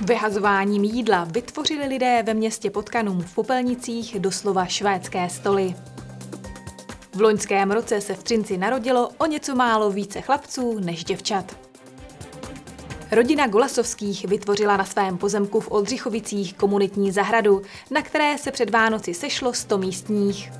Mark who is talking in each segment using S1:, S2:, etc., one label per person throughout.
S1: Vyhazováním jídla vytvořili lidé ve městě Potkanum v Popelnicích doslova švédské stoly. V loňském roce se v Třinci narodilo o něco málo více chlapců než děvčat. Rodina Golasovských vytvořila na svém pozemku v Oldřichovicích komunitní zahradu, na které se před Vánoci sešlo 100 místních.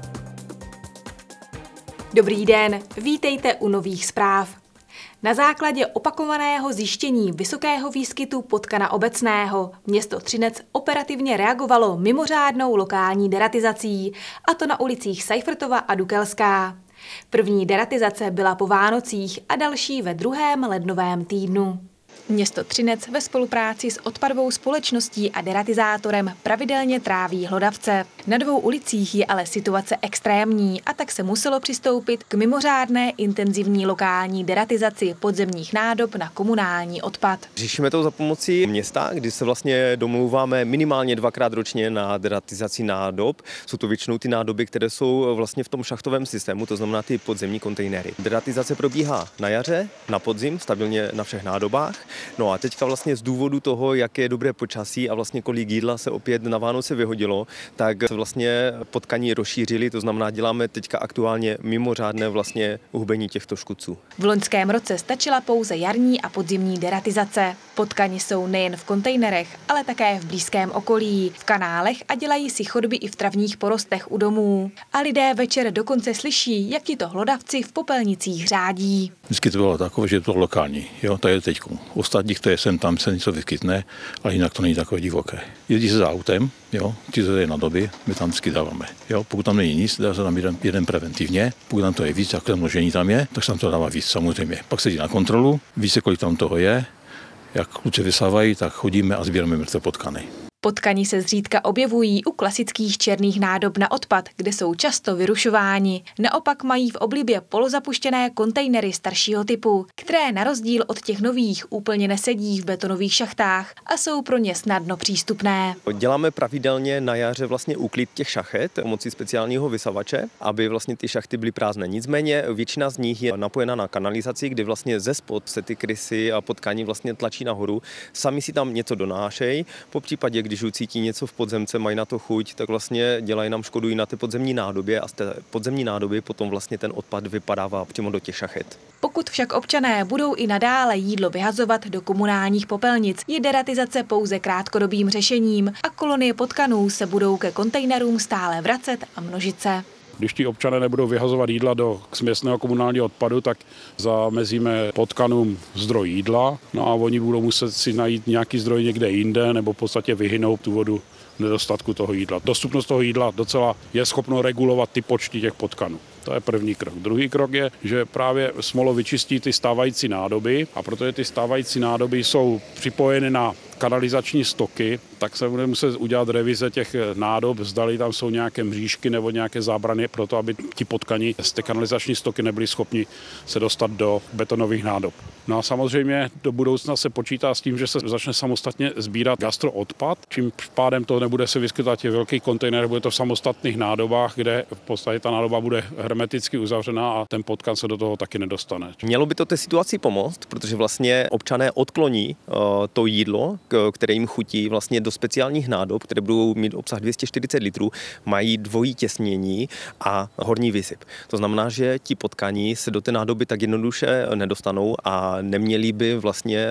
S1: Dobrý den, vítejte u nových zpráv. Na základě opakovaného zjištění vysokého výskytu potkana obecného město Třinec operativně reagovalo mimořádnou lokální deratizací, a to na ulicích Seifertova a Dukelská. První deratizace byla po Vánocích a další ve 2. lednovém týdnu. Město Třinec ve spolupráci s odpadovou společností a deratizátorem pravidelně tráví hlodavce. Na 2 ulicích je ale situace extrémní a tak se muselo přistoupit k mimořádné intenzivní lokální deratizaci podzemních nádob na komunální odpad.
S2: Řešíme to za pomocí města, kdy se vlastně domlouváme minimálně 2krát ročně na deratizaci nádob. Jsou to většinou ty nádoby, které jsou vlastně v tom šachtovém systému, to znamená ty podzemní kontejnery. Deratizace probíhá na jaře, na podzim, stabilně na všech nádobách. No a teďka vlastně z důvodu toho, jak je dobré počasí a vlastně kolik jídla se opět na Vánoce vyhodilo, tak se vlastně potkaní rozšířili, to znamená děláme teďka aktuálně mimořádné vlastně hubení těchto škůdců.
S1: V loňském roce stačila pouze jarní a podzimní deratizace. Potkani jsou nejen v kontejnerech, ale také v blízkém okolí, v kanálech a dělají si chodby i v travních porostech u domů. A lidé večer dokonce slyší, jak tito hlodavci v Popelnicích řádí.
S3: Vždycky to bylo takové, že to bylo lokální, jo, to je teďku. Ostatních to je sem tam se něco vyskytne, ale jinak to není takové divoké. Jezdí se za autem, jo, ti to je na doby, my tam vždycky dáváme. Jo, pokud tam není nic, dá se tam jeden preventivně, pokud tam to je víc, jak to množení tam je, tak se tam to dává víc samozřejmě. Pak se jde na kontrolu, ví se, kolik tam toho je, jak kluci vysávají, tak chodíme a sbíráme mrtvé potkany.
S1: Potkani se zřídka objevují u klasických černých nádob na odpad, kde jsou často vyrušováni. Naopak mají v oblibě polozapuštěné kontejnery staršího typu, které na rozdíl od těch nových úplně nesedí v betonových šachtách a jsou pro ně snadno přístupné.
S2: Děláme pravidelně na jaře vlastně úklid těch šachet pomocí speciálního vysavače, aby vlastně ty šachty byly prázdné. Nicméně většina z nich je napojena na kanalizaci, kdy vlastně ze spod se ty krysy a potkani vlastně tlačí nahoru. Sami si tam něco donášejí, popřípadě když ucítí něco v podzemce, mají na to chuť, tak vlastně dělají nám škodu i na té podzemní nádobě a z té podzemní nádoby potom vlastně ten odpad vypadává přímo do těch šachet.
S1: Pokud však občané budou i nadále jídlo vyhazovat do komunálních popelnic, je deratizace pouze krátkodobým řešením a kolonie potkanů se budou ke kontejnerům stále vracet a množit se.
S4: Když ti občané nebudou vyhazovat jídla do směsného komunálního odpadu, tak zamezíme potkanům zdroj jídla, no a oni budou muset si najít nějaký zdroj někde jinde nebo v podstatě vyhynout důvodu nedostatku toho jídla. Dostupnost toho jídla docela je schopno regulovat ty počty těch potkanů. To je první krok. Druhý krok je, že právě smolo vyčistí ty stávající nádoby a protože ty stávající nádoby jsou připojeny na kanalizační stoky, tak se bude muset udělat revize těch nádob, zdali tam jsou nějaké mřížky nebo nějaké zábrany pro to, aby ti potkani z té kanalizační stoky nebyli schopni se dostat do betonových nádob. No a samozřejmě do budoucna se počítá s tím, že se začne samostatně sbírat gastroodpad, čím pádem to nebude se vyskytovat těch velkých kontejnerů, bude to v samostatných nádobách, kde v podstatě ta nádoba bude hermeticky uzavřená a ten potkan se do toho taky nedostane.
S2: Mělo by to té situaci pomoct, protože vlastně občané odkloní to jídlo, které jim chutí vlastně do speciálních nádob, které budou mít obsah 240 litrů, mají dvojí těsnění a horní vysyp. To znamená, že ti potkaní se do té nádoby tak jednoduše nedostanou a neměli by vlastně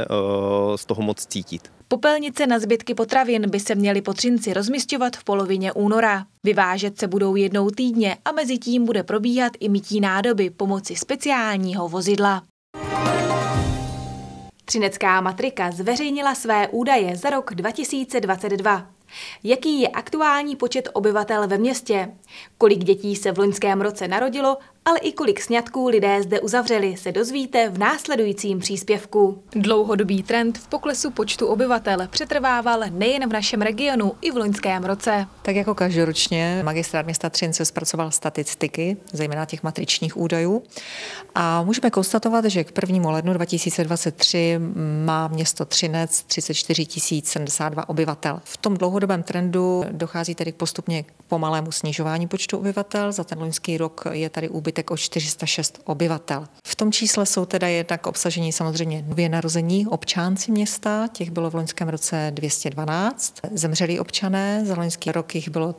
S2: z toho moc cítit.
S1: Popelnice na zbytky potravin by se měly po Třinci rozmisťovat v polovině února. Vyvážet se budou jednou týdně a mezi tím bude probíhat i mytí nádoby pomocí speciálního vozidla. Třinecká matrika zveřejnila své údaje za rok 2022. Jaký je aktuální počet obyvatel ve městě? Kolik dětí se v loňském roce narodilo, ale i kolik sňatků lidé zde uzavřeli, se dozvíte v následujícím příspěvku. Dlouhodobý trend v poklesu počtu obyvatel přetrvával nejen v našem regionu, i v loňském roce.
S5: Tak jako každoročně magistrát města Třince zpracoval statistiky, zejména těch matričních údajů. A můžeme konstatovat, že k 1. lednu 2023 má město Třinec 34 072 obyvatel. V tom dlouhodobém trendu dochází tedy postupně k pomalému snižování počtu obyvatel. Za ten loňský rok je tady úbytek příbytek o 406 obyvatel. V tom čísle jsou teda jednak obsažení samozřejmě nově narození občánci města, těch bylo v loňském roce 212. Zemřelí občané, za loňský rok jich bylo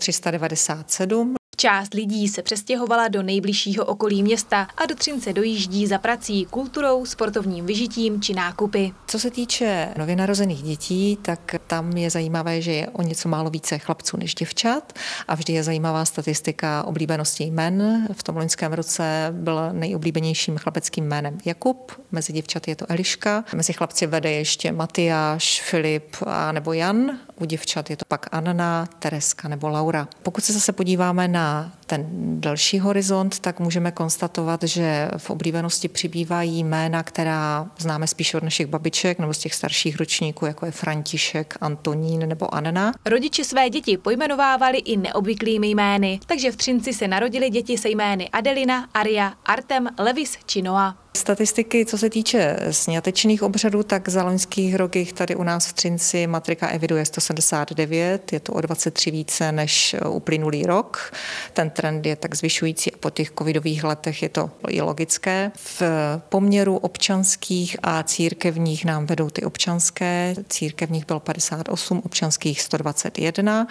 S5: 397.
S1: Část lidí se přestěhovala do nejbližšího okolí města a do Třince dojíždí za prací, kulturou, sportovním vyžitím či nákupy.
S5: Co se týče nově narozených dětí, tak tam je zajímavé, že je o něco málo více chlapců než děvčat a vždy je zajímavá statistika oblíbenosti jmen. V tom loňském roce byl nejoblíbenějším chlapeckým jménem Jakub, mezi děvčaty je to Eliška, mezi chlapci vede ještě Matyáš, Filip a nebo Jan, u děvčat je to pak Anna, Tereska nebo Laura. Pokud se zase podíváme na ten další horizont, tak můžeme konstatovat, že v oblíbenosti přibývají jména, která známe spíš od našich babiček nebo z těch starších ročníků, jako je František, Antonín nebo Anna.
S1: Rodiče své děti pojmenovávali i neobvyklými jmény, takže v Třinci se narodily děti se jmény Adelina, Aria, Artem, Levis či Noa.
S5: Statistiky, co se týče sňatečných obřadů, tak za loňských rok jich tady u nás v Třinci matrika eviduje 179, je to o 23 více než uplynulý rok. Ten trend je tak zvyšující a po těch covidových letech je to i logické. V poměru občanských a církevních nám vedou ty občanské, církevních bylo 58, občanských 121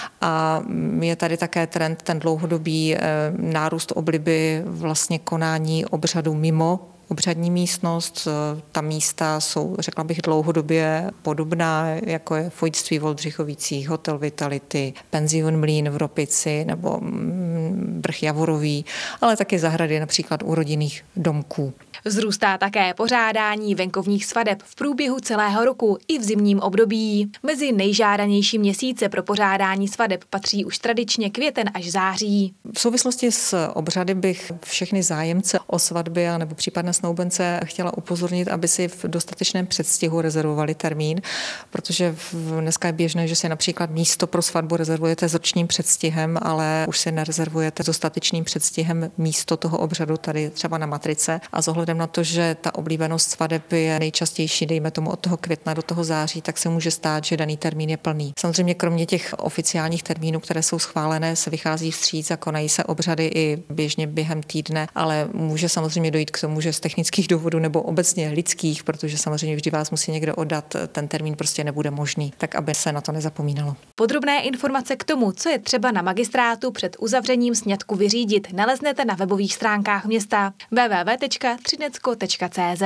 S5: a je tady také trend, ten dlouhodobý nárůst obliby vlastně konání obřadů mimo obřadní místnost. Ta místa jsou, řekla bych, dlouhodobě podobná, jako je Fojtství v Oldřichovicích, Hotel Vitality, Penzion Mlýn v Ropici nebo Vrch Javorový, ale taky zahrady například u rodinných domků.
S1: Vzrůstá také pořádání venkovních svadeb v průběhu celého roku i v zimním období. Mezi nejžádanější měsíce pro pořádání svadeb patří už tradičně květen až září.
S5: V souvislosti s obřady bych všechny zájemce o svatby a nebo případné snoubence chtěla upozornit, aby si v dostatečném předstihu rezervovali termín, protože dneska je běžné, že si například místo pro svatbu rezervujete s ročním předstihem, ale už si nerezervujete s dostatečným předstihem místo toho obřadu tady třeba na matrice a s ohledem na to, že ta oblíbenost svadeb je nejčastější, dejme tomu od toho května do toho září, tak se může stát, že daný termín je plný. Samozřejmě kromě těch oficiálních termínů, které jsou schválené, se vychází vstříc a konají se obřady i běžně během týdne, ale může samozřejmě dojít k tomu, že z technických důvodů nebo obecně lidských, protože samozřejmě vždy vás musí někdo oddat, ten termín prostě nebude možný, tak aby se na to nezapomínalo.
S1: Podrobné informace k tomu, co je třeba na magistrátu před uzavřením sňatku vyřídit, naleznete na webových stránkách města www.třinecko.cz.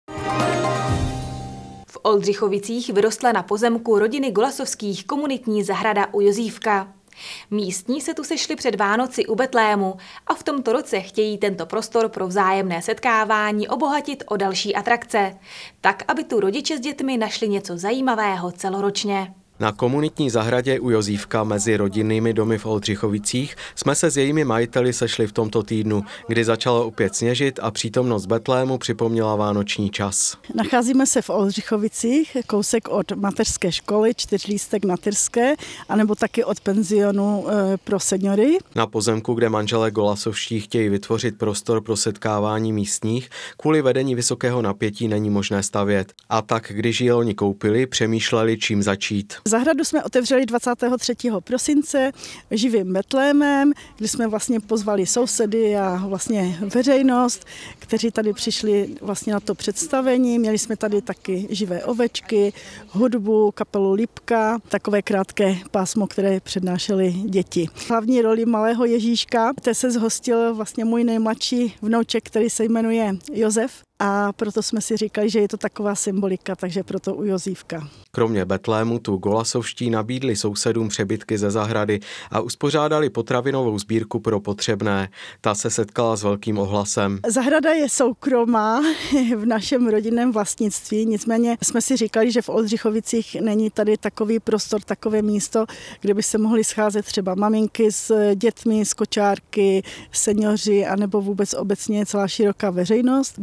S1: V Oldřichovicích vyrostla na pozemku rodiny Golasovských komunitní zahrada u Jozívka. Místní se tu sešli před Vánoci u Betlému a v tomto roce chtějí tento prostor pro vzájemné setkávání obohatit o další atrakce, tak aby tu rodiče s dětmi našli něco zajímavého celoročně.
S6: Na komunitní zahradě u Jozívka mezi rodinnými domy v Oldřichovicích jsme se s jejími majiteli sešli v tomto týdnu, kdy začalo opět sněžit a přítomnost Betlému připomněla vánoční čas.
S7: Nacházíme se v Oldřichovicích, kousek od mateřské školy, čtyřlístek na Tyrské, anebo taky od penzionu pro seniory.
S6: Na pozemku, kde manželé Golasovští chtějí vytvořit prostor pro setkávání místních, kvůli vedení vysokého napětí není možné stavět. A tak, když ji loni koupili, přemýšleli, čím začít.
S7: Zahradu jsme otevřeli 23. prosince živým Betlémem, kdy jsme vlastně pozvali sousedy a vlastně veřejnost, kteří tady přišli vlastně na to představení. Měli jsme tady taky živé ovečky, hudbu, kapelu Lipka, takové krátké pásmo, které přednášely děti. Hlavní roli malého Ježíška, té se zhostil vlastně můj nejmladší vnouček, který se jmenuje Josef. A proto jsme si říkali, že je to taková symbolika, takže proto u Jozívka.
S6: Kromě Betlému tu Golasovští nabídli sousedům přebytky ze zahrady a uspořádali potravinovou sbírku pro potřebné. Ta se setkala s velkým ohlasem.
S7: Zahrada je soukromá v našem rodinném vlastnictví, nicméně jsme si říkali, že v Oldřichovicích není tady takový prostor, takové místo, kde by se mohly scházet třeba maminky s dětmi, s kočárky, seniori, anebo vůbec obecně celá široká veřejnost. Bude sloužit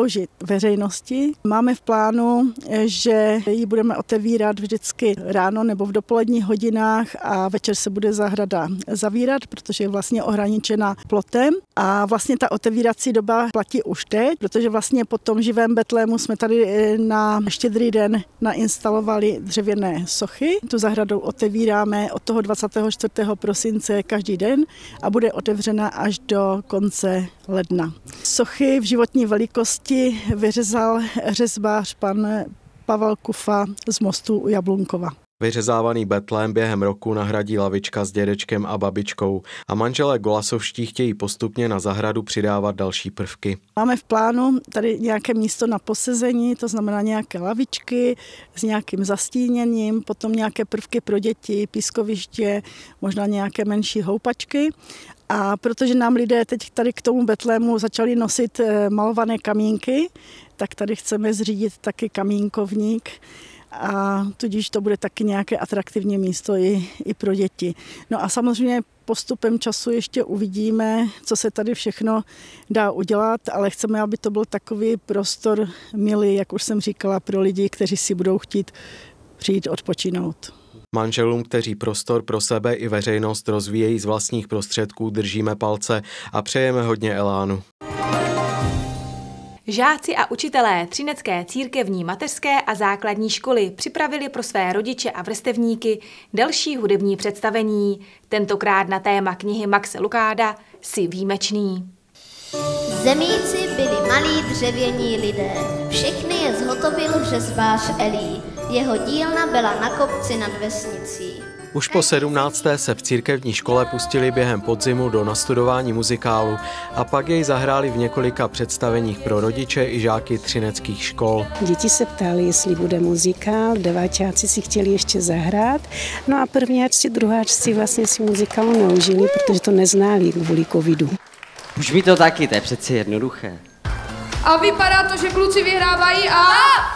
S7: sloužit veřejnosti. Máme v plánu, že ji budeme otevírat vždycky ráno nebo v dopoledních hodinách a večer se bude zahrada zavírat, protože je vlastně ohraničena plotem. A vlastně ta otevírací doba platí už teď, protože vlastně po tom živém betlému jsme tady na Štědrý den nainstalovali dřevěné sochy. Tu zahradu otevíráme od toho 24. prosince každý den a bude otevřena až do konce ledna. Sochy v životní velikosti vyřezal řezbář pan Pavel Kufa z Mostu u Jablunkova.
S6: Vyřezávaný betlém během roku nahradí lavička s dědečkem a babičkou a manželé Golasovští chtějí postupně na zahradu přidávat další prvky.
S7: Máme v plánu tady nějaké místo na posezení, to znamená nějaké lavičky s nějakým zastíněním, potom nějaké prvky pro děti, pískoviště, možná nějaké menší houpačky. A protože nám lidé teď tady k tomu betlému začali nosit malované kamínky, tak tady chceme zřídit taky kamínkovník, a tudíž to bude taky nějaké atraktivní místo i pro děti. No a samozřejmě postupem času ještě uvidíme, co se tady všechno dá udělat, ale chceme, aby to byl takový prostor milý, jak už jsem říkala, pro lidi, kteří si budou chtít přijít odpočinout.
S6: Manželům, kteří prostor pro sebe i veřejnost rozvíjejí z vlastních prostředků, držíme palce a přejeme hodně elánu.
S1: Žáci a učitelé Třinecké církevní mateřské a základní školy připravili pro své rodiče a vrstevníky další hudební představení, tentokrát na téma knihy Maxe Lukáda Jsi výjimečný.
S8: Zemíci byli malí dřevění lidé, všechny je zhotovil řezbář Elí, jeho dílna byla na kopci nad vesnicí.
S6: Už po 17. se v církevní škole pustili během podzimu do nastudování muzikálu a pak jej zahráli v několika představeních pro rodiče i žáky třineckých škol.
S9: Děti se ptali, jestli bude muzikál, deváťáci si chtěli ještě zahrát, no a prvňáčci, druháčci vlastně si muzikál neužili, protože to neznali kvůli covidu.
S10: Už mi to taky, to je přece jednoduché.
S11: A vypadá to, že kluci vyhrávají a...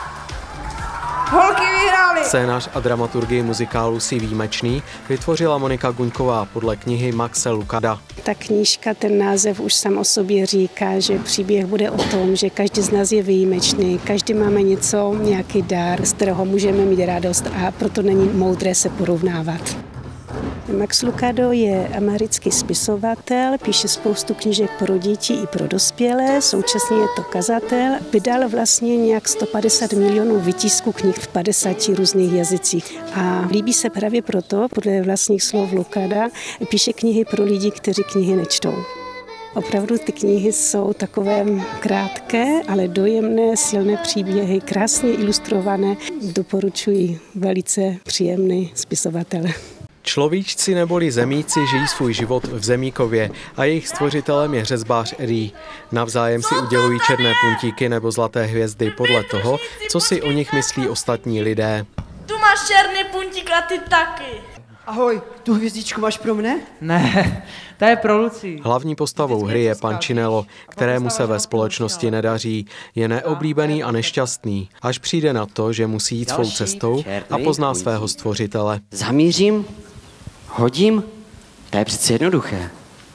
S11: holky vyhrály!
S6: Scénář a dramaturgii muzikálu Jsi výjimečný vytvořila Monika Guňková podle knihy Maxe Lukáda.
S9: Ta knížka, ten název už sám o sobě říká, že příběh bude o tom, že každý z nás je výjimečný, každý máme něco, nějaký dar, z kterého můžeme mít radost a proto není moudré se porovnávat. Max Lucado je americký spisovatel, píše spoustu knížek pro děti i pro dospělé, současně je to kazatel. Vydal vlastně nějak 150 milionů výtisků knih v 50 různých jazycích. A líbí se právě proto, podle vlastních slov Lucada, píše knihy pro lidi, kteří knihy nečtou. Opravdu ty knihy jsou takové krátké, ale dojemné, silné příběhy, krásně ilustrované. Doporučuji, velice příjemný spisovatel.
S6: Človíčci neboli zemíci žijí svůj život v Zemíkově a jejich stvořitelem je řezbář Elí. Navzájem si udělují černé puntíky nebo zlaté hvězdy podle toho, co si o nich myslí ostatní lidé.
S11: Tu máš černý puntík a ty taky.
S10: Ahoj, tu hvězdičku máš pro mne? Ne, ta je pro Luci.
S6: Hlavní postavou hry je Pančinelo, kterému se ve společnosti nedaří. Je neoblíbený a nešťastný, až přijde na to, že musí jít svou cestou a pozná svého stvořitele.
S10: Zamířím, hodím, to je přece jednoduché.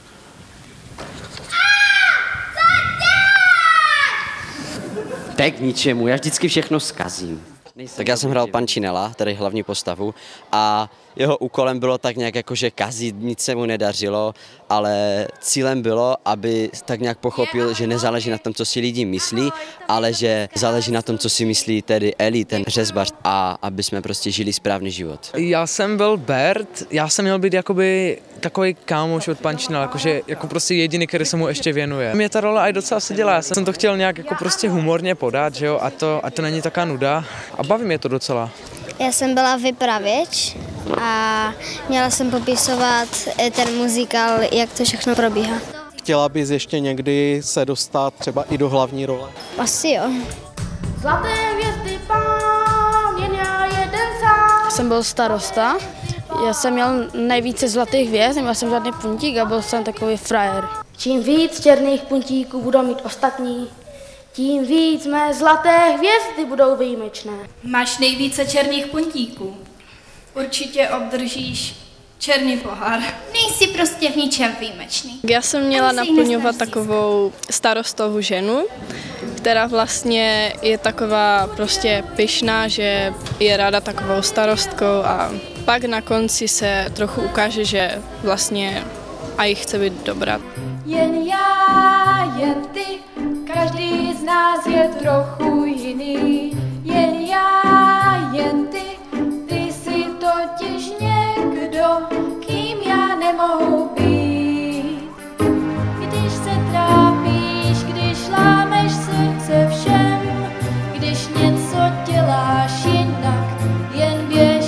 S10: To je k ničemu, já vždycky všechno zkazím. Tak já jsem hrál Pančinela, tedy hlavní postavu, a jeho úkolem bylo tak nějak jakože kazit, nic se mu nedařilo, ale cílem bylo, aby tak nějak pochopil, že nezáleží na tom, co si lidi myslí, ale že záleží na tom, co si myslí tedy Eli, ten řezbař, a aby jsme prostě žili správný život.
S12: Já jsem byl Bert, já jsem měl být jakoby takový kámoš od Pančinela, jakože jako prostě jediný, který se mu ještě věnuje. Mě ta role i docela seděla, já jsem to chtěl nějak jako prostě humorně podat, že jo, a to není taká nuda a baví mě to docela.
S8: Já jsem byla vypravěč a měla jsem popisovat ten muzikál, jak to všechno probíhá.
S6: Chtěla bys ještě někdy se dostat třeba i do hlavní role?
S8: Asi jo.
S11: Zlaté hvězdy pán, jen já jeden sám.
S13: Jsem byl starosta, já jsem měl nejvíce zlatých hvězd, neměl jsem žádný puntík a byl jsem takový frajer.
S11: Čím víc černých puntíků budou mít ostatní, tím víc mé zlaté hvězdy budou výjimečné.
S14: Máš nejvíce černých puntíků. Určitě obdržíš černý pohár.
S15: Nejsi prostě v ničem výjimečný.
S13: Já jsem měla naplňovat takovou starostovou ženu,
S15: Dcera vlastně je taková prostě pyšná, že je ráda takovou starostkou a pak na konci se trochu ukáže, že vlastně a jí chce být dobrá.
S16: Jen já, jen ty, každý z nás je trochu jiný. Jen já, jen ty jsi totiž někdo, kým já nemohu být. Když se trápíš, když lámeš srdce všem, když něco děláš jinak, jen běž,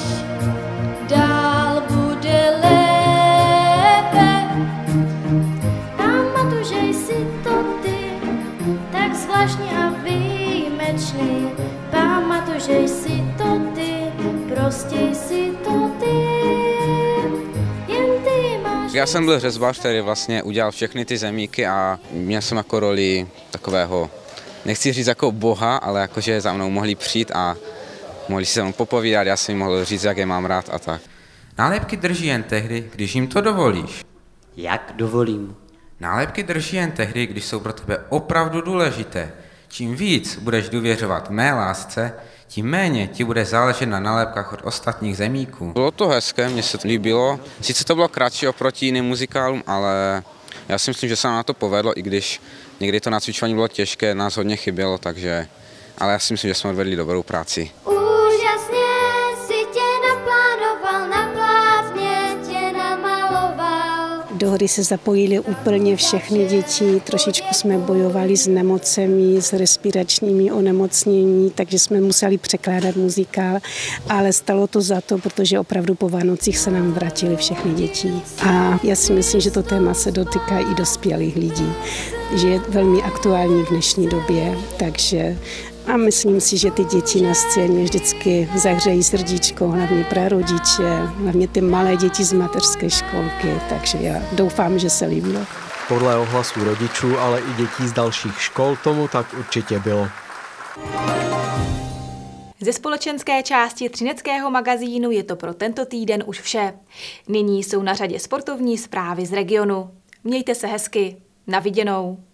S16: dál bude lépe.
S8: Pamatuj, že jsi to ty, tak zvláštní a výjimečný. Pamatuj, že jsi to ty, prostě jsi to ty. Jen ty máš...
S17: Já jsem byl řezbář, který vlastně udělal všechny ty zemíky a měl jsem jako roli takového, nechci říct jako boha, ale jakože za mnou mohli přijít a mohli si se mnou popovídat, já jsem jim mohl říct, jak je mám rád a tak.
S18: Nálepky drží jen tehdy, když jim to dovolíš.
S10: Jak dovolím?
S18: Nálepky drží jen tehdy, když jsou pro tebe opravdu důležité. Čím víc budeš důvěřovat mé lásce, tím méně ti bude záležet na nálepkách od ostatních zemíků.
S17: Bylo to hezké, mně se to líbilo. Sice to bylo kratší oproti jiným muzikálům, ale já si myslím, že se nám na to povedlo, i když někdy to nacvičování bylo těžké, nás hodně chybělo, takže... Ale já si myslím, že jsme odvedli dobrou práci.
S8: Úžasně si tě naplánoval, na plátně tě namaloval.
S9: Do hry se zapojili úplně všechny děti, trošičku jsme bojovali s nemocemi, s respiračními onemocnění, takže jsme museli překládat muzikál, ale stalo to za to, protože opravdu po Vánocích se nám vrátily všechny děti. A já si myslím, že to téma se dotýká i dospělých lidí, že je velmi aktuální v dnešní době, takže a myslím si, že ty děti na scéně vždycky zahřejí srdíčko, hlavně prarodiče, hlavně ty malé děti z mateřské školky, takže já doufám, že se líbilo.
S6: Podle ohlasů rodičů, ale i dětí z dalších škol tomu tak určitě bylo.
S1: Ze společenské části Třineckého magazínu je to pro tento týden už vše. Nyní jsou na řadě sportovní zprávy z regionu. Mějte se hezky. Na viděnou.